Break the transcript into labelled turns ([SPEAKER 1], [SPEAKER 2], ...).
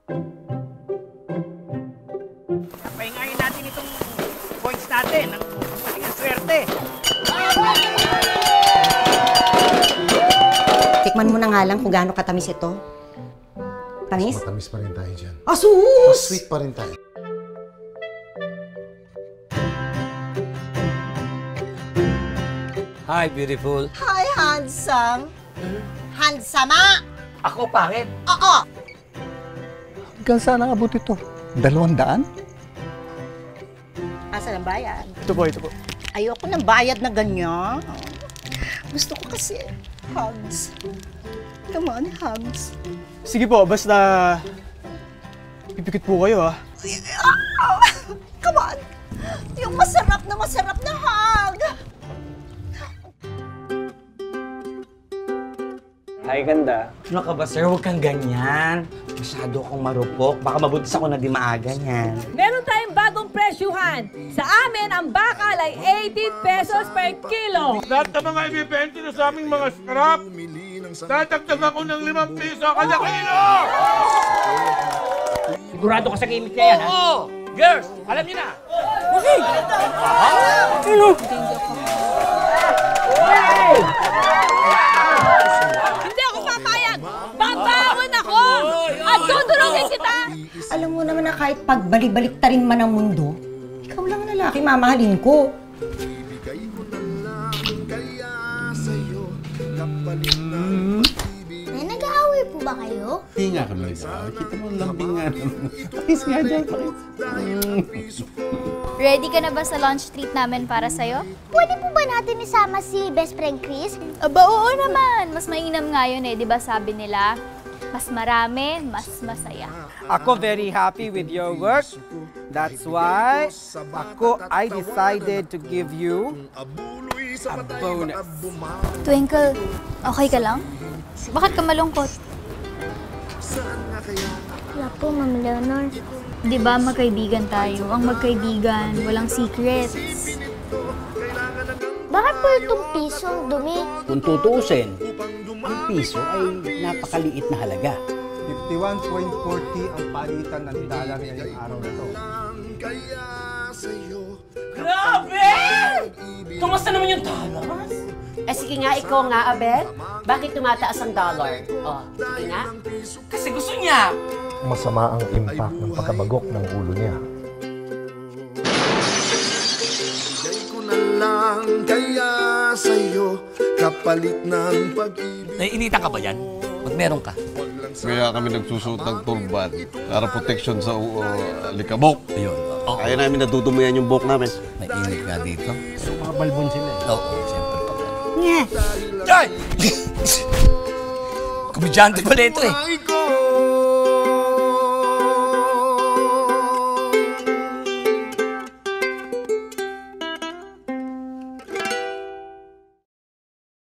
[SPEAKER 1] Pahingayin natin itong points natin. Ang maling swerte.
[SPEAKER 2] Tikman mo na nga lang kung gaano katamis ito. Tamis?
[SPEAKER 3] Matamis pa rin tayo dyan.
[SPEAKER 2] Asus!
[SPEAKER 3] Sweet pa rin tayo.
[SPEAKER 4] Hi, beautiful.
[SPEAKER 2] Hi, handsome. Handsama!
[SPEAKER 1] Ako, pangit.
[SPEAKER 2] Oo!
[SPEAKER 5] Hanggang saan ang abot ito? 200?
[SPEAKER 2] Asan ang bayad?
[SPEAKER 5] Ito po, ito po.
[SPEAKER 2] Ayoko ng bayad na ganyan. Gusto ko kasi hugs. Come on, hugs.
[SPEAKER 5] Sige po, basta pipikit po kayo ha.
[SPEAKER 2] Come on! Yung masarap na hug!
[SPEAKER 4] Hi, ganda. Ano ka ba, sir? Huwag kang ganyan. Masyado akong marupok. Baka mabuntis ako na di maaga yan.
[SPEAKER 6] Meron tayong bagong presyuhan. Sa amin, ang bakal ay 18 pesos per kilo.
[SPEAKER 7] Lahat ng mga ibibenta na sa aming mga scrap, dadagdag ako ng 5 piso kada kilo!
[SPEAKER 1] Sigurado ka sa gimmick na yan, ha?
[SPEAKER 7] Oo! Girls, alam niyo na!
[SPEAKER 6] Hindi ako papayag. Babangon ako! At dudurugin kita!
[SPEAKER 2] Alam mo naman na kahit pagbalik-balik ta rin man ang mundo, ikaw lang ang lalaki mamahalin ko.
[SPEAKER 8] Nag-aaway po ba kayo?
[SPEAKER 3] Hindi nga kami nag-aaway. Kita mo lambing nga naman. Pakis nga dyan, pakis.
[SPEAKER 8] Ready ka na ba sa lunch treat namin para sa'yo? Pwede po ba natin isama si best friend Chris? Aba, oo naman. Mas mainam nga yun eh, di ba sabi nila? Mas marami, mas masaya.
[SPEAKER 9] Ako very happy with your work. That's why I decided to give you a bonus.
[SPEAKER 8] Twinkle, okay ka lang? Bakit ka malungkot? Wala po, Ma'am Leonor. Di ba magkaibigan tayo? Ang magkaibigan, walang secrets. Bakit po itong piso ang dumi?
[SPEAKER 1] Kung tutuusin, ang piso ay napakaliit na halaga.
[SPEAKER 5] 51.40 ang palitan ng dollar ngayong araw na to.
[SPEAKER 1] Grabe! Kumusta naman yung dollars?
[SPEAKER 10] Eh sige nga, ikaw nga, Abel. Bakit tumataas ang dollar? Oh, sige nga.
[SPEAKER 1] Kasi gusto niya.
[SPEAKER 3] Masama ang impact ng pagkabagok ng ulo niya.
[SPEAKER 11] Bigay ko na lang kaya sa'yo kapalit ng pag-ibig.
[SPEAKER 4] Naiinitan ka ba yan? Ba't meron ka?
[SPEAKER 12] Kaya kami nagsusuot ng turban para protection sa likabok.
[SPEAKER 4] Ayun. Oh.
[SPEAKER 12] Kaya namin natutumayan yung buhok namin.
[SPEAKER 4] Mainit nga dito.
[SPEAKER 5] Mga balbon sila eh.
[SPEAKER 4] Oo, siyempre. Ay! Komedyante pala ito eh.